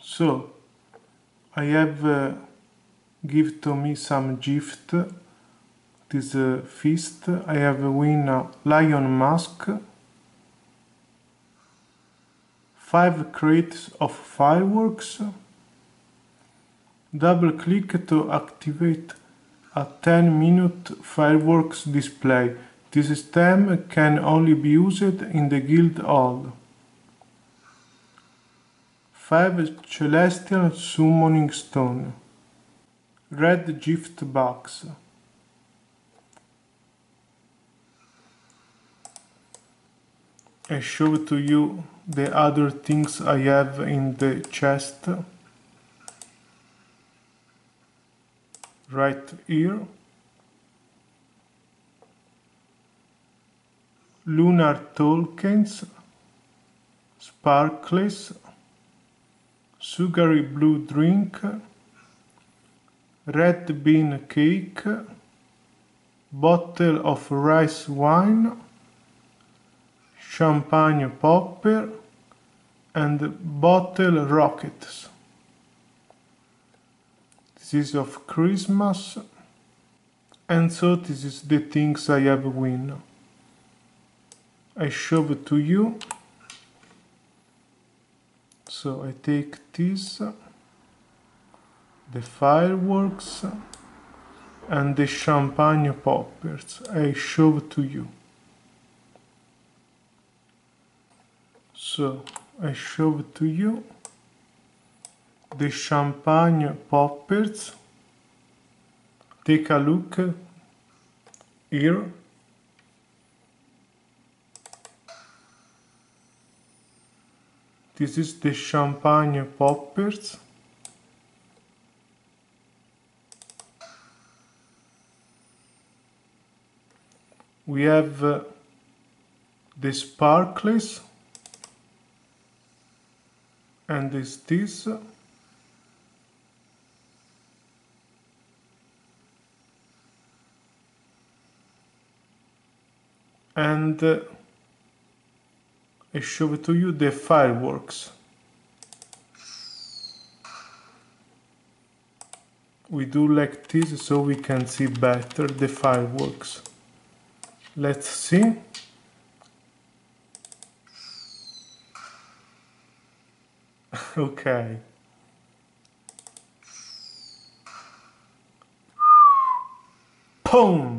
So I have give to me some gift. This feast. I have win a lion mask, 5 crates of fireworks. Double click to activate a 10-minute fireworks display. This system can only be used in the guild hall. 5 celestial summoning stone. Red gift box. I show to you the other things I have in the chest. Right here. Lunar tokens, sparkles, sugary blue drink, red bean cake, bottle of rice wine, champagne popper, and bottle rockets. This is of Christmas, and so this is the things I have win. I show it to you. So I take this, the fireworks, and the champagne poppers. I show it to you. So I show it to you. The champagne poppers. Take a look here. This is the champagne poppers. We have the sparkles, and this. And I show to you the fireworks. We do like this so we can see better the fireworks. Let's see. Okay. Boom!